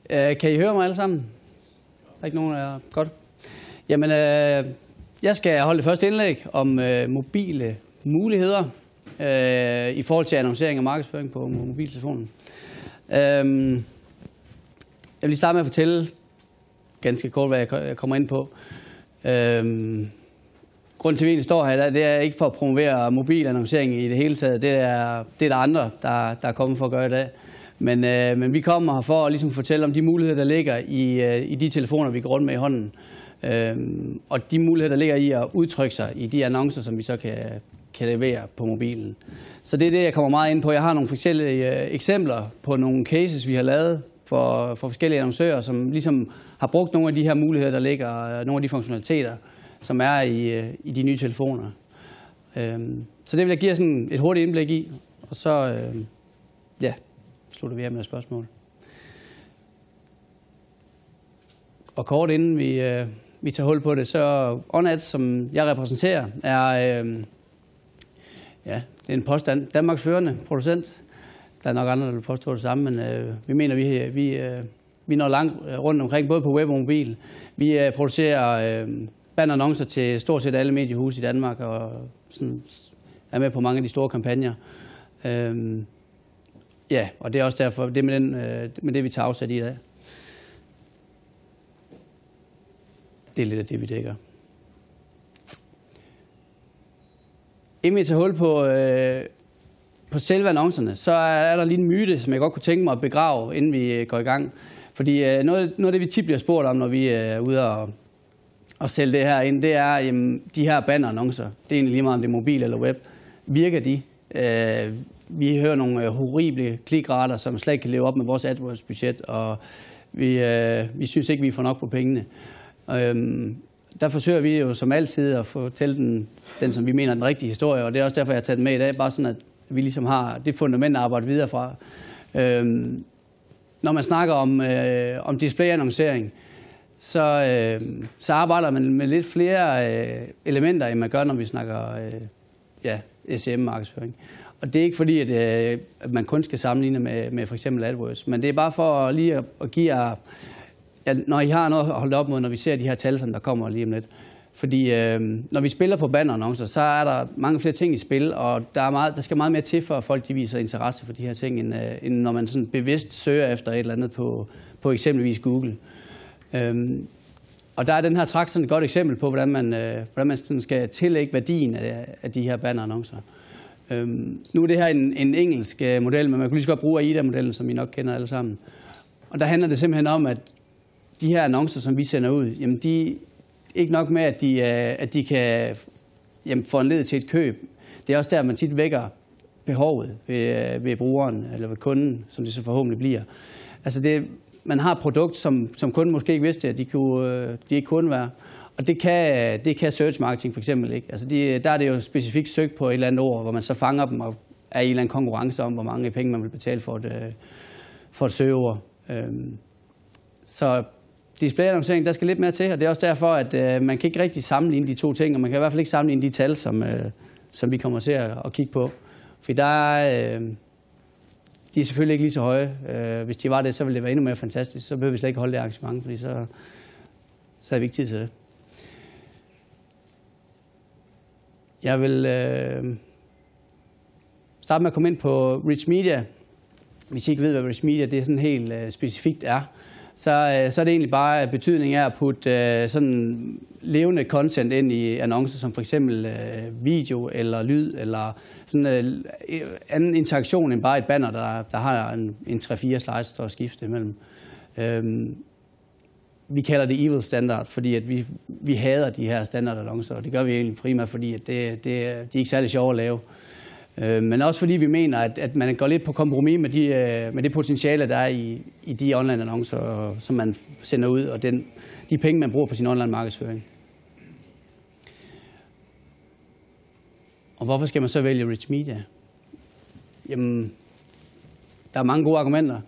Kan I høre mig alle sammen? Der er ikke nogen af jer? Godt. Jamen, jeg skal holde det første indlæg om mobile muligheder i forhold til annoncering og markedsføring på mobiltelefonen. Jeg vil lige starte med at fortælle ganske kort, hvad jeg kommer ind på. Grunden til, at vi egentlig står her, det er ikke for at promovere mobilannoncering i det hele taget. Det er der andre, der er kommet for at gøre i dag. Men vi kommer her for at ligesom fortælle om de muligheder, der ligger i de telefoner, vi går rundt med i hånden. Og de muligheder, der ligger i at udtrykke sig i de annoncer, som vi så kan levere på mobilen. Så det er det, jeg kommer meget ind på. Jeg har nogle forskellige eksempler på nogle cases, vi har lavet for forskellige annoncører, som ligesom har brugt nogle af de her muligheder, der ligger, nogle af de funktionaliteter, som er i de nye telefoner. Så det vil jeg give sådan et hurtigt indblik i, og så slutter vi af med et spørgsmål. Og kort inden vi tager hul på det, så OnAds, som jeg repræsenterer, det er en påstand. Danmarks førende producent. Der er nok andre, der vil påstå det samme, men vi mener, vi når langt rundt omkring, både på web og mobil. Vi producerer bannerannoncer til stort set alle mediehuse i Danmark, og sådan er med på mange af de store kampagner. Og det er også derfor, det med det, vi tager afsat i dag. Det er lidt af det, vi dækker. Inden vi tager hul på selve annoncerne, så er der lige en myte, som jeg godt kunne tænke mig at begrave, inden vi går i gang. Fordi noget af det, vi tit bliver spurgt om, når vi er ude og sælge det her ind, det er, jamen, de her bannerannoncer. Det er egentlig lige meget, om det er mobil eller web. Virker de? Vi hører nogle horrible klikrater, som slet ikke kan leve op med vores AdWords-budget, og vi synes ikke, vi får nok for pengene. Der forsøger vi jo som altid at fortælle den, som vi mener er den rigtige historie, og det er også derfor, jeg har taget den med i dag, bare sådan, at vi ligesom har det fundament at arbejde videre fra. Når man snakker om displayannoncering, så arbejder man med lidt flere elementer, end man gør, når vi snakker SEM-markedsføring. Og det er ikke fordi, at man kun skal sammenligne med for eksempel AdWords, men det er bare for lige at give jer, når I har noget at holde op mod, når vi ser de her tal, som der kommer lige om lidt. Fordi når vi spiller på bannerannoncer, så er der mange flere ting i spil, og der skal meget mere til, for at folk de viser interesse for de her ting, end når man sådan bevidst søger efter et eller andet på eksempelvis Google. Og der er den her trak sådan et godt eksempel på, hvordan man sådan skal tillægge værdien af de her bannerannoncer. Nu er det her en engelsk model, men man kan lige så godt bruge AIDA-modellen, som I nok kender alle sammen. Og der handler det simpelthen om, at de her annoncer, som vi sender ud, jamen de ikke nok med, at de kan få en led til et køb. Det er også der, man tit vækker behovet ved brugeren eller ved kunden, som det så forhåbentlig bliver. Altså man har et produkt, som kunden måske ikke vidste, at de ikke kunne være. Og det kan search marketing for eksempel ikke. Altså der er det jo specifikt søgt på et eller andet ord, hvor man så fanger dem og er i en eller anden konkurrence om, hvor mange penge man vil betale for et søgeord. Så displayannoncering, der skal lidt mere til, og det er også derfor, at man kan ikke rigtig sammenligne de to ting, og man kan i hvert fald ikke sammenligne de tal, som vi kommer til at kigge på. For de er selvfølgelig ikke lige så høje. Hvis de var det, så ville det være endnu mere fantastisk. Så behøver vi slet ikke holde det arrangement, fordi så har vi ikke tid til det. Jeg vil starte med at komme ind på Rich Media. Hvis I ikke ved, hvad Rich Media det sådan helt specifikt er, så er det egentlig bare betydning af at putte sådan levende content ind i annoncer, som for eksempel video eller lyd, eller sådan anden interaktion end bare et banner, der har en 3-4 slides, der skifte imellem. Vi kalder det evil standard, fordi at vi hader de her standardannoncer, og det gør vi egentlig primært, fordi at de er ikke særlig sjove at lave. Men også fordi vi mener, at man går lidt på kompromis med det potentiale, der er i de online-annoncer, som man sender ud, og de penge, man bruger på sin online-markedsføring. Og hvorfor skal man så vælge Rich Media? Jamen, der er mange gode argumenter.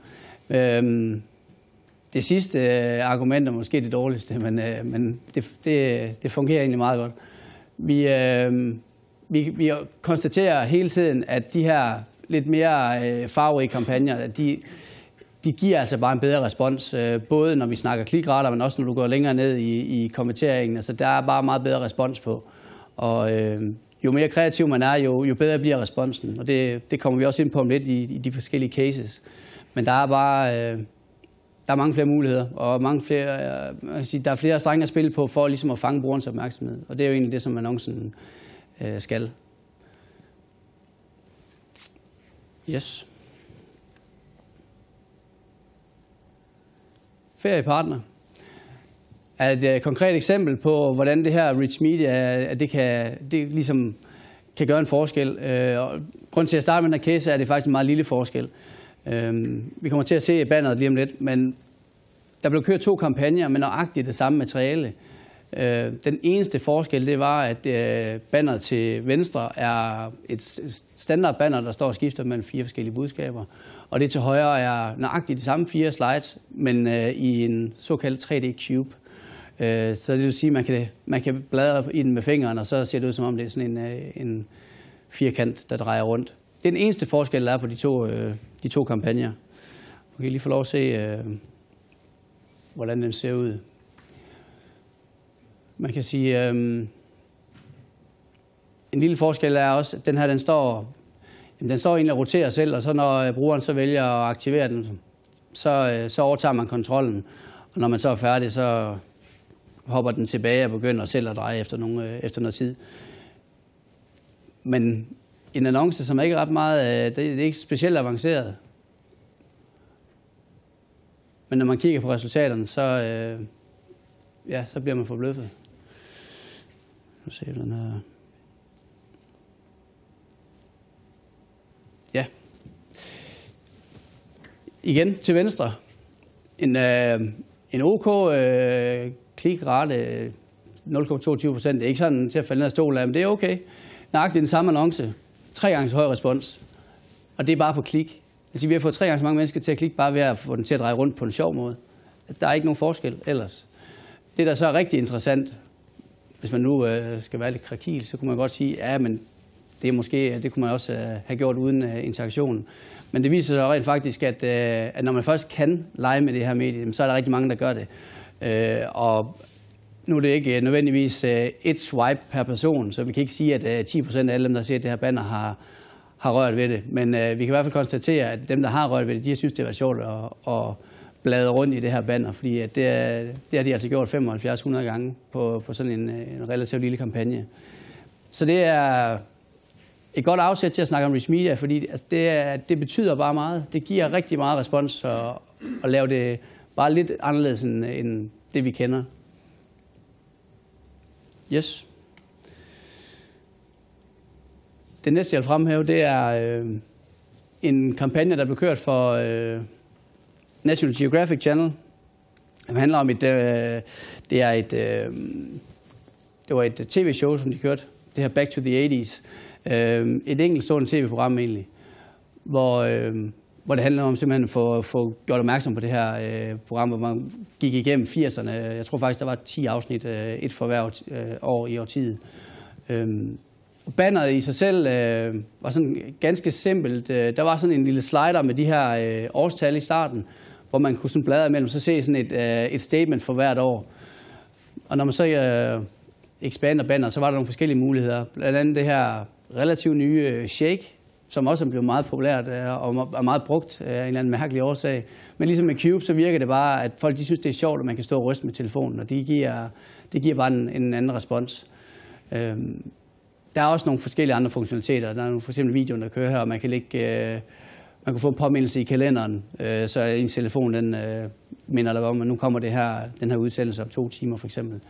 Det sidste argument er måske det dårligste, men det fungerer egentlig meget godt. Vi konstaterer hele tiden, at de her lidt mere farverige kampagner, at de giver altså bare en bedre respons, både når vi snakker klikrater, men også når du går længere ned i kommenteringen. Altså, der er bare meget bedre respons på. Og jo mere kreativ man er, jo bedre bliver responsen. Og det kommer vi også ind på om lidt i de forskellige cases. Men der er bare der er mange flere muligheder, og mange flere, der er flere strenge at spille på for ligesom at fange brugerens opmærksomhed. Og det er jo egentlig det, som annoncen skal. Yes. Feriepartner er et konkret eksempel på, hvordan det her rich media, det ligesom kan gøre en forskel. Grunden til at starte med den her case er, at det er faktisk en meget lille forskel. Vi kommer til at se banneret lige om lidt, men der blev kørt 2 kampagner med nøjagtigt det samme materiale. Den eneste forskel, det var, at banneret til venstre er et standard banner, der står og skifter mellem 4 forskellige budskaber. Og det til højre er nøjagtigt de samme 4 slides, men i en såkaldt 3D cube. Så det vil sige, at man kan bladre i den med fingeren, og så ser det ud som om det er sådan en firkant, der drejer rundt. Det er den eneste forskel, der er på de to kampagner. Vi kan lige få lov at se, hvordan den ser ud. Man kan sige, en lille forskel er også, at den her, den står egentlig og roterer selv, og så når brugeren så vælger at aktivere den, så overtager man kontrollen. Og når man så er færdig, så hopper den tilbage og begynder selv at dreje efter noget tid. Men en annonce, som er ikke ret meget, det er ikke specielt avanceret. Men når man kigger på resultaterne, så bliver man forbløffet. Nu ser vi den her. Ja. Igen til venstre. En OK klikrate 0,22%. Det er ikke sådan til at falde ned af stolen af, men det er okay. Nøjagtigt den samme annonce. 3 gange så høj respons. Og det er bare på klik. Altså, vi har fået 3 gange så mange mennesker til at klikke, bare ved at få den til at dreje rundt på en sjov måde. Der er ikke nogen forskel ellers. Det, der så er rigtig interessant, hvis man nu skal være lidt krakil, så kunne man godt sige, ja, men det kunne man også have gjort uden interaktion. Men det viser sig rent faktisk, at når man først kan lege med det her medie, så er der rigtig mange, der gør det. Og nu er det ikke nødvendigvis et swipe per person, så vi kan ikke sige, at 10% af alle dem, der ser det her banner, har rørt ved det. Men vi kan i hvert fald konstatere, at dem, der har rørt ved det, de synes, det var sjovt at bladre rundt i det her banner, fordi det har de altså gjort 75-100 gange på sådan en relativt lille kampagne. Så det er et godt afsæt til at snakke om rich media, fordi altså, det betyder bare meget. Det giver rigtig meget respons at lave det bare lidt anderledes end det, vi kender. Yes. Det næste, jeg vil fremhæve, det er en kampagne, der blev kørt for National Geographic Channel. Det handler om det var et tv-show, som de kørte. Det her Back to the 80's. Et enkeltstående tv-program egentlig, hvor det handler om simpelthen at få gjort opmærksom på det her program, hvor man gik igennem 80'erne. Jeg tror faktisk, der var 10 afsnit, et for hver år i årtiet. Banneret i sig selv var sådan ganske simpelt. Der var sådan en lille slider med de her årstal i starten, hvor man kunne sådan bladre imellem, så se sådan et statement for hvert år. Og når man så expander banneret, så var der nogle forskellige muligheder. Blandt andet det her relativt nye Shake, som også er blevet meget populært og er meget brugt af en eller anden mærkelig årsag. Men ligesom med Cube, så virker det bare, at folk de synes, det er sjovt, at man kan stå og ryste med telefonen, og det giver bare en anden respons. Der er også nogle forskellige andre funktionaliteter. Der er nogle for eksempel videoer, der kører her, og man kan få en påmindelse i kalenderen, så ens telefon den minder dig om, at nu kommer den her udsendelse om 2 timer for eksempel.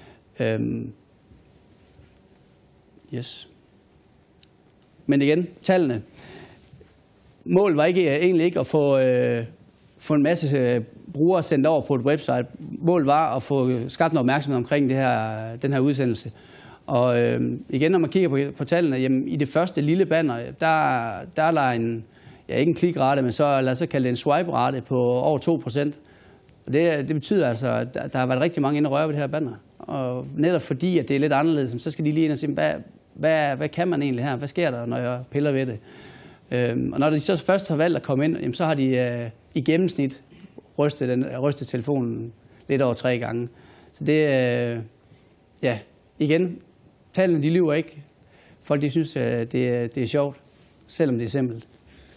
Yes. Men igen, tallene. Målet var egentlig ikke at få en masse brugere sendt over på et website. Målet var at få skabt noget opmærksomhed omkring den her udsendelse. Og igen, når man kigger på tallene, jamen, i det første lille banner, der er der ikke en klikrate, men så lad os kalde det en swipe-rate på over 2%. Og det betyder altså, at der har været rigtig mange inde og røre ved det her banner. Og netop fordi, at det er lidt anderledes, så skal de lige ind og sige, hvad kan man egentlig her? Hvad sker der, når jeg piller ved det? Og når de så først har valgt at komme ind, jamen, så har de i gennemsnit ryste telefonen lidt over 3 gange. Så det, ja, igen, tallene de lyver ikke. Folk de synes, det er sjovt, selvom det er simpelt.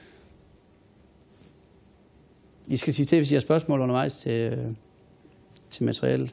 I skal sige til, hvis I har spørgsmål undervejs til materialet.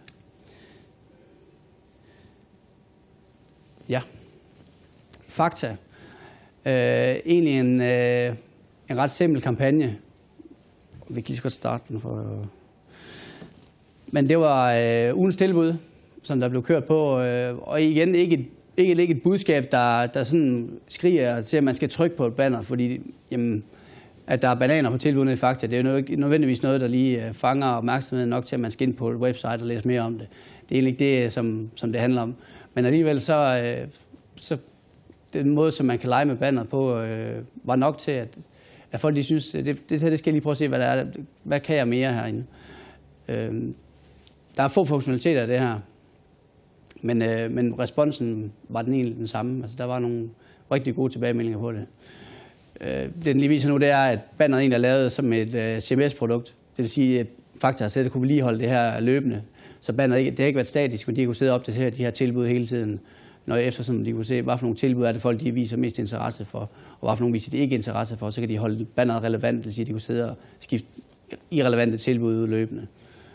Ja. Fakta. Egentlig en ret simpel kampagne. Vi kan lige så godt starte den for. Men det var ugens tilbud, som der blev kørt på. Og igen ikke et budskab, der sådan skriger til, at man skal trykke på et banner, fordi jamen, at der er bananer på tilbudene i Fakta, det er jo ikke nødvendigvis noget, der lige fanger opmærksomheden nok til, at man skal ind på et website og læse mere om det. Det er egentlig ikke det, som det handler om. Men alligevel så den måde, som man kan lege med banneret på, var nok til, at folk de synes, det skal jeg lige prøve at se, hvad der er. Hvad kan jeg mere herinde? Der er få funktionaliteter af det her, men responsen var egentlig den samme. Altså, der var nogle rigtig gode tilbagemeldinger på det. Det den lige viser nu, det er, at banneret egentlig er lavet som et CMS-produkt. Det vil sige, at Fakta har selv kunne vedligeholde det her løbende. Så banneret det har ikke været statisk, men de kunne sidde og opdatere de her tilbud hele tiden. Når eftersom de kunne se, hvad for nogle tilbud er det folk, de viser mest interesse for, og hvad for nogle viser de ikke interesse for, så kan de holde banneret relevant, det vil sige, at de kunne sidde og skifte irrelevante tilbud ud løbende.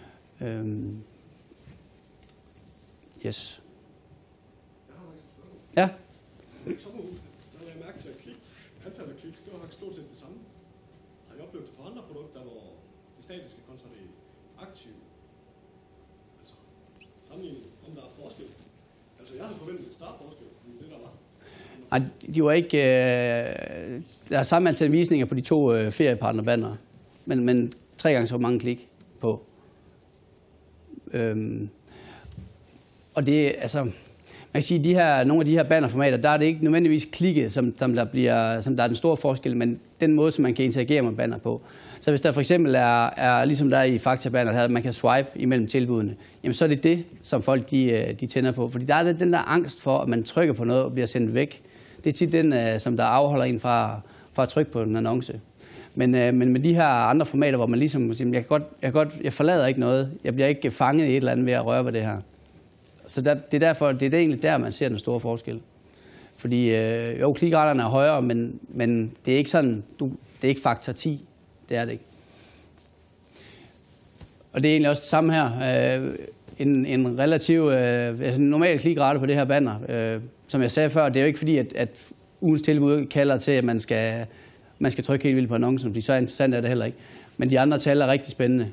Yes. Ja. Der lagde mærke til at antallet af kliks, det var stort set det samme. Har I oplevet det på andre produkter, hvor det statiske kontra det aktive? Altså, sammenligning, om der er forskel. Altså, jeg havde forventet en større forskel, end det der var. Ej, de var ikke. Der er samme antal visninger på de 2 feriepartnerbannere, men 3 gange så mange klik på. Og det altså. Man kan sige, nogle af de her bannerformater, der er det ikke nødvendigvis klikket, som der er den store forskel, men den måde, som man kan interagere med banner på. Så hvis der for eksempel er ligesom der i Fakta-banner, at man kan swipe imellem tilbudene, jamen så er det det, som folk de tænder på. Fordi der er den der angst for, at man trykker på noget og bliver sendt væk. Det er tit den, som der afholder en fra at trykke på en annonce. Men med de her andre formater, hvor man ligesom siger, jeg forlader ikke noget, jeg bliver ikke fanget i et eller andet ved at røre ved det her. Så det er derfor, det er egentlig der, man ser den store forskel. Fordi jo, klikraterne er højere, men det er ikke sådan, det er ikke faktor 10. Det er det ikke. Og det er egentlig også det samme her. En relativ, normal klikrate på det her banner. Som jeg sagde før, det er jo ikke fordi, at ugens tilbud kalder til, at man skal trykke helt vildt på annoncen, fordi så interessant er det heller ikke. Men de andre tal er rigtig spændende,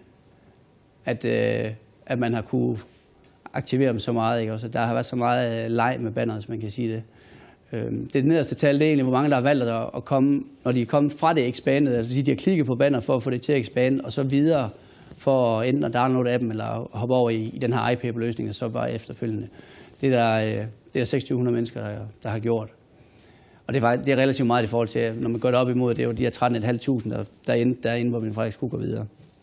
at man har kunne aktivere dem så meget, ikke? Også, der har været så meget leg med banneret, hvis man kan sige det. Det nederste tal, det er egentlig, hvor mange der har valgt at komme, når de er kommet fra det expanded, altså de har klikket på banner for at få det til at expande, og så videre for enten at downloade appen, eller hoppe over i den her iPay-løsning, og så bare efterfølgende. Det er 2600 mennesker, der har gjort. Og det er relativt meget i forhold til, når man går det op imod, det er jo de her 13.500, derinde, hvor man faktisk kunne gå videre.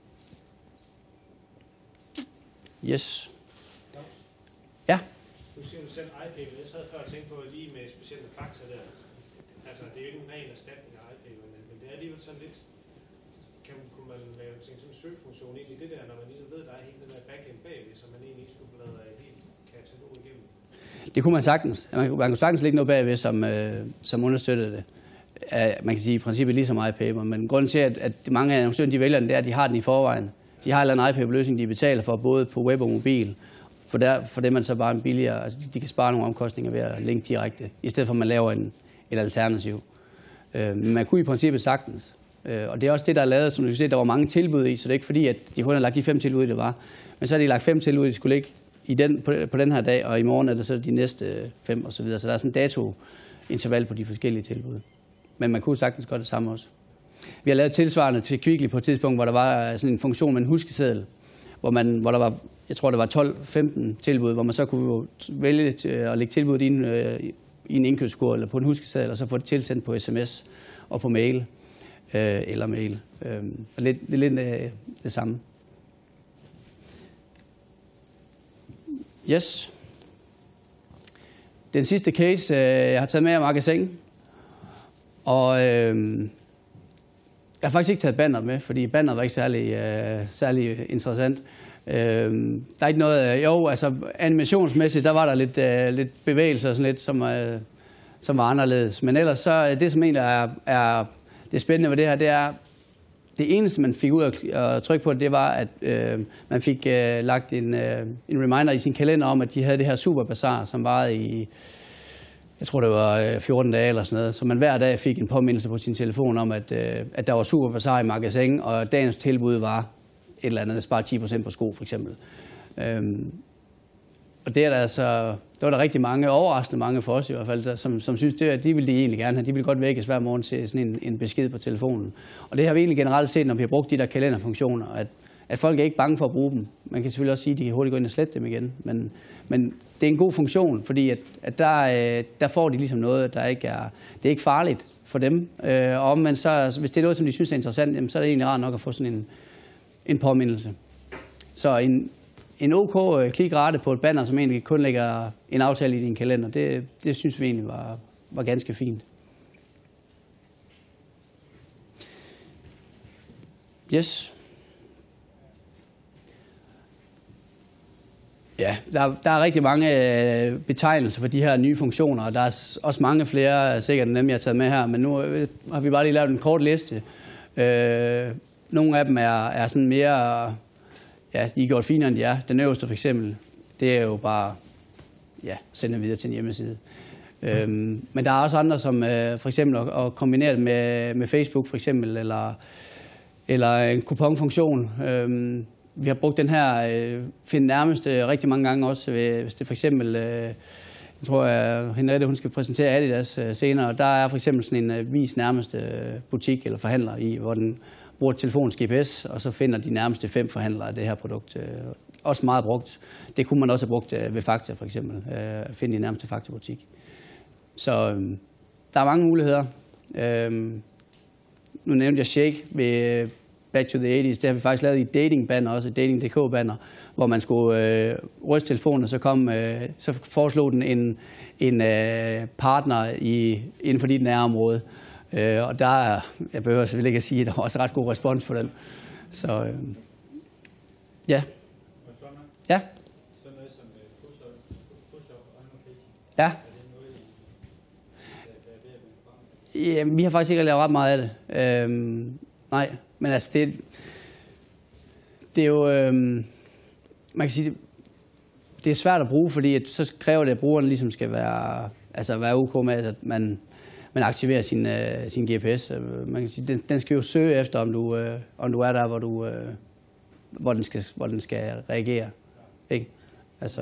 Yes. Ja. Du siger jo selv iPay, men jeg sad før og tænkte på lige med specielle Fakta der. Altså, det er jo ikke en ren erstatning af iPay, men det er alligevel sådan lidt. Kunne man lave sådan en søgefunktion ind i det der, når man ligesom ved, at der er hele den der backend bagved, så man egentlig ikke skulle bladre et helt katalog igennem? Det kunne man sagtens. Man kunne sagtens lægge noget bagved, som understøttede det. Man kan sige i princippet ligesom iPay, men grunden til, at mange af annoncørerne de vælger den, det er, at de har den i forvejen. De har en eller anden iPay-løsning, de betaler for, både på web og mobil. For det er man så bare en billigere, altså de kan spare nogle omkostninger ved at linke direkte, i stedet for at man laver et alternativ. Men man kunne i princippet sagtens. Og det er også det, der er lavet, som du kan se, der var mange tilbud i, så det er ikke fordi, at de kun har lagt de 5 tilbud, det var. Men så har de lagt 5 tilbud, de skulle ligge på den her dag, og i morgen er det så de næste 5 osv. Så der er sådan en datointerval på de forskellige tilbud. Men man kunne sagtens gøre det samme også. Vi har lavet tilsvarende til Kvickly på et tidspunkt, hvor der var sådan en funktion med en huskeseddel, hvor der var, jeg tror, der var 12-15 tilbud, hvor man så kunne vælge at lægge tilbuddet ind i en indkøbskurv eller på en huskeseddel, og så få det tilsendt på sms og på mail eller mail. Det er lidt det samme. Yes. Den sidste case, jeg har taget med, er magasin. Og Jeg har faktisk ikke taget banner med, fordi banner var ikke særlig interessant. Der er ikke noget... Jo, altså animationsmæssigt, der var der lidt bevægelser og sådan lidt, som var anderledes. Men ellers så, det som egentlig er det spændende ved det her, det er, det eneste, man fik ud at trykke på, det var, at man fik lagt en reminder i sin kalender om, at de havde det her superbazar, som varede i, jeg tror det var 14 dage eller sådan noget. Så man hver dag fik en påmindelse på sin telefon om, at der var superbazar i magasin, og dagens tilbud var et eller andet, spare 10% på sko for eksempel. Og det er der altså, der var der rigtig mange, overraskende mange for os i hvert fald, som synes, at de ville de egentlig gerne have. De ville godt vækkes hver morgen til sådan en besked på telefonen. Og det har vi egentlig generelt set, når vi har brugt de der kalenderfunktioner, at folk er ikke bange for at bruge dem. Man kan selvfølgelig også sige, at de kan hurtigt gå ind og slette dem igen. Men det er en god funktion, fordi at der får de ligesom noget, det er ikke farligt for dem. Og omvendt så, hvis det er noget, som de synes er interessant, jamen, så er det egentlig rart nok at få sådan en påmindelse. Så en OK klikrate på et banner, som egentlig kun lægger en aftale i din kalender, det synes vi egentlig var ganske fint. Yes. Ja, der er rigtig mange betegnelser for de her nye funktioner, og der er også mange flere, sikkert end dem, jeg har taget med her, men nu har vi bare lige lavet en kort liste. Nogle af dem er sådan mere, ja, de er gjort finere, end de er. Den øverste for eksempel, det er jo bare, ja, sende videre til en hjemmeside. Men der er også andre, som for eksempel at kombinere det med Facebook for eksempel, eller en kuponfunktion. Vi har brugt den her Find Nærmeste rigtig mange gange også, hvis det for eksempel, jeg tror, Henriette, hun skal præsentere Adidas senere, og der er for eksempel sådan en vis nærmeste butik eller forhandler i, hvor den bruger telefonens GPS, og så finder de nærmeste 5 forhandlere af det her produkt. Også meget brugt. Det kunne man også have brugt ved Fakta for eksempel, finde de nærmeste Fakta-butik. Så der er mange muligheder. Nu nævnte jeg Shake ved Back to the 80's. Det har vi faktisk lavet i datingbanner, også et dating.dk-banner, hvor man skulle ryste telefonen, og så foreslog den en partner inden for dit nærområde. Og jeg behøver selvfølgelig ikke at sige, at der var også ret god respons på den. Så ja. Ja. Ja. Ja, vi har faktisk ikke lavet ret meget af det. Nej, men altså det er jo, man kan sige, det er svært at bruge, fordi så kræver det, at brugeren ligesom skal være OK med, at man aktiverer sin GPS. Man kan sige, den skal jo søge efter, om du er der, hvor den skal reagere. Ikke? Altså.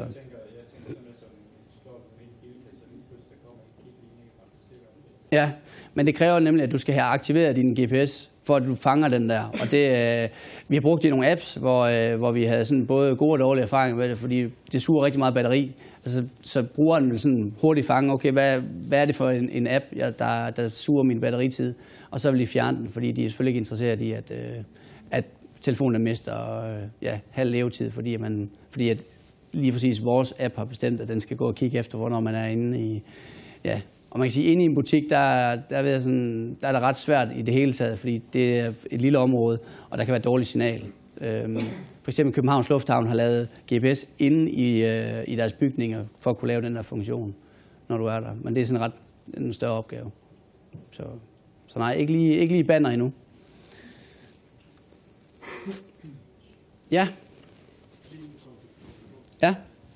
Ja, men det kræver nemlig, at du skal have aktiveret din GPS, for at du fanger den der. Og vi har brugt det i nogle apps, hvor vi havde sådan både gode og dårlige erfaringer med det, fordi det suger rigtig meget batteri. Altså, så brugeren vil sådan hurtigt fange, okay, hvad er det for en app, der suger min batteritid? Og så vil de fjerne den, fordi de er selvfølgelig ikke interesseret i, at telefonen mister halv levetid, fordi at lige præcis vores app har bestemt, at den skal gå og kigge efter, hvornår man er inde i. Ja. Og man kan sige, at inde i en butik, der er det ret svært i det hele taget, fordi det er et lille område, og der kan være et dårligt signal. For eksempel Københavns Lufthavn har lavet GPS inde i deres bygninger, for at kunne lave den der funktion, når du er der. Men det er sådan en større opgave. Så nej, ikke lige banner endnu. Ja. Ja.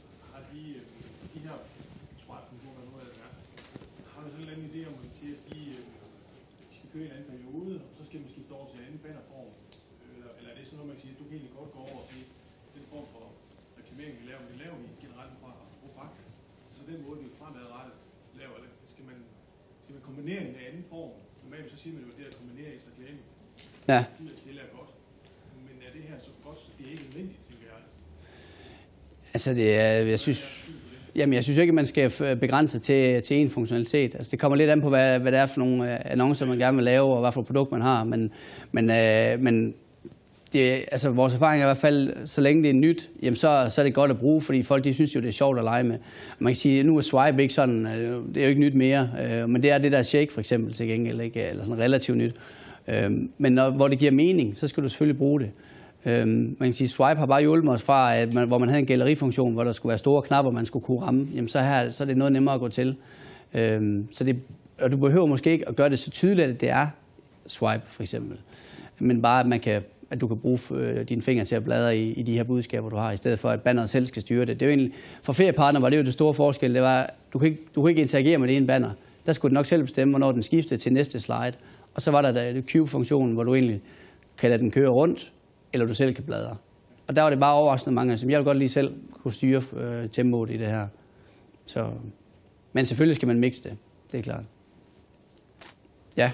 Kombinering af anden form. Normalt så siger man jo, at det at kombinere i reklame. Ja. Det er godt. Men er det her så godt, det er ikke nødvendigt, tænker jeg? Altså jeg synes ikke, at man skal begrænse til én funktionalitet. Altså det kommer lidt an på, hvad det er for nogle annoncer, man gerne vil lave, og hvad for et produkt man har. Men altså vores erfaring er i hvert fald, så længe det er nyt, jamen så er det godt at bruge, fordi folk de synes jo, det er sjovt at lege med. Man kan sige, at nu er swipe ikke sådan, det er jo ikke nyt mere, men det er det der Shake for eksempel til gengæld, ikke? Eller sådan relativt nyt. Men hvor det giver mening, så skal du selvfølgelig bruge det. Man kan sige, Swipe har bare hjulpet os fra, at hvor man havde en gallerifunktion, hvor der skulle være store knapper, man skulle kunne ramme, jamen så er det noget nemmere at gå til. Og du behøver måske ikke at gøre det så tydeligt, at det er Swipe for eksempel. Men bare, at du kan bruge dine fingre til at bladre i de her budskaber, du har, i stedet for, at banneret selv skal styre det. Det er jo egentlig, for feriepartner var det jo det store forskel. Det var, du kunne ikke interagere med det ene banner. Der skulle du nok selv bestemme, hvornår den skiftede til næste slide. Og så var der cube-funktionen, hvor du egentlig kan lade den køre rundt, eller du selv kan bladre. Og der var det bare overraskende mange, som jeg vil godt lige selv kunne styre tempoet i det her. Men selvfølgelig skal man mixe det, det er klart. Ja.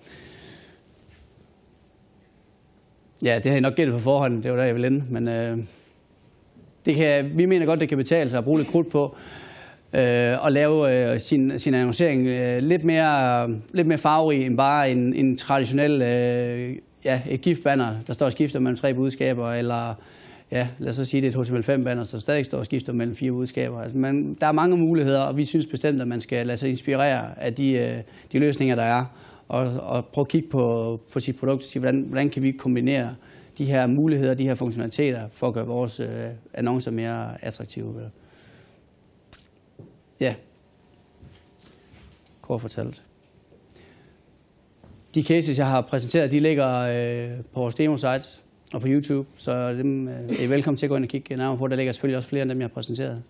Ja, det har jeg nok gættet på forhånd, det var der, jeg ville ende. Men vi mener godt, det kan betale sig at bruge lidt krudt på og lave sin annoncering lidt mere farverig end bare en traditionel et giftbanner, der står og skifter mellem 3 budskaber, eller lad os så sige, det er et HTML5-banner, så stadig står og skifter mellem 4 budskaber. Altså, der er mange muligheder, og vi synes bestemt, at man skal lade sig inspirere af de løsninger, der er, og prøve at kigge på sit produkt og sige, hvordan kan vi kombinere de her muligheder, de her funktionaliteter, for at gøre vores annoncer mere attraktive. Ja, kort fortalt. De cases, jeg har præsenteret, de ligger på vores demo-sites og på YouTube, så dem er I velkommen til at gå ind og kigge nærmere på. Der ligger selvfølgelig også flere end dem, jeg har præsenteret.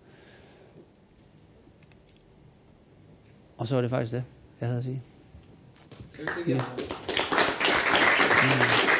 Og så er det faktisk det, jeg havde at sige. Skal vi